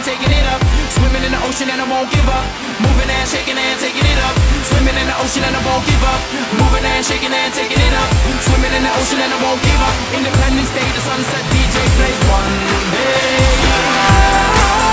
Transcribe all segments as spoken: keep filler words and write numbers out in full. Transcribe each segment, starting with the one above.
and taking it up. Swimming in the ocean and I won't give up. Moving and shaking and taking it up. Swimming in the ocean and I won't give up. Moving and shaking and taking it up. Swimming in the ocean and I won't give up. Independence Day, the sunset D J plays one day.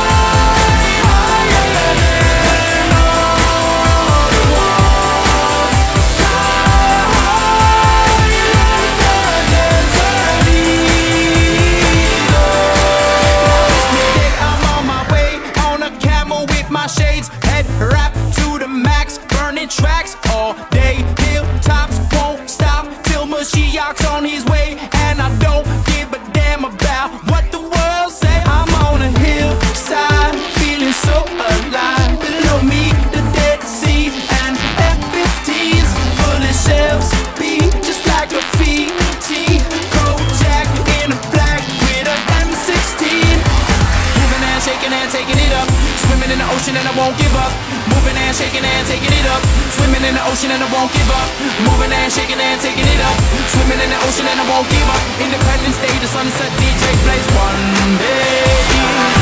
Tracks all day, hilltops won't stop till Mashiach's on his way. And I don't give a damn about what the world say. I'm on a hillside, feeling so alive. Below me, the Dead Sea and F fifteens full of shells, be just like graffiti. Kojak in a black with a M sixteen. Moving and shaking and taking it up. Swimming in the ocean and I won't give up. Moving and shaking and taking it up. Swimming in the ocean and I won't give up. Moving and shaking and taking it up. Swimming in the ocean and I won't give up. Independence Day, the sunset D J plays one day.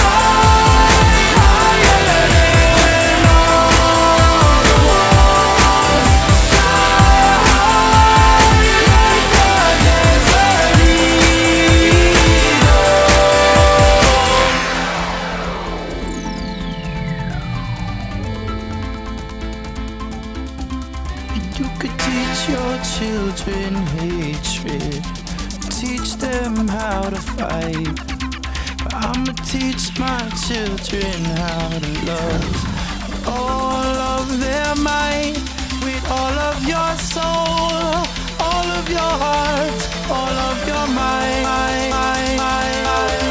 You could teach your children hatred, teach them how to fight, but I'ma teach my children how to love all of their might, with all of your soul, all of your heart, all of your mind.